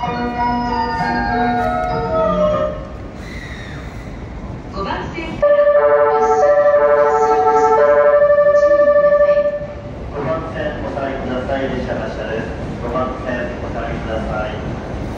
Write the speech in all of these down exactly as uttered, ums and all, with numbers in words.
ごばん線から列車が発車いたします。ご注意ください。 ごばん線お下がりください。列車発車です。ごばん線お下がりください。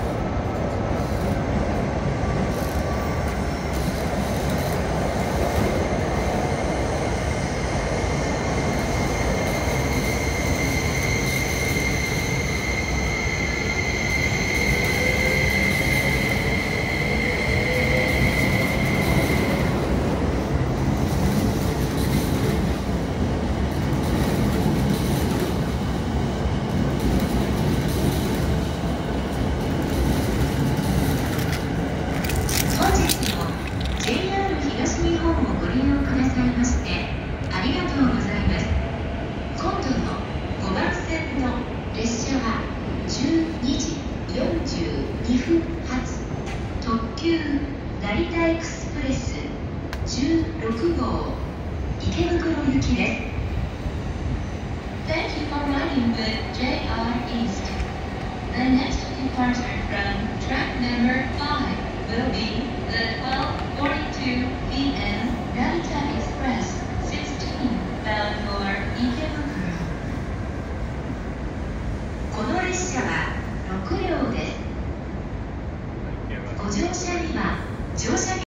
本日も ジェイアール 東日本をご利用くださいましてありがとうございます。今度のごばん線の列車はじゅうにじよんじゅうにふん発特急成田エクスプレスじゅうろくごう池袋行きです。 Thank you for riding with ジェイアール East. The next departure from track number five will be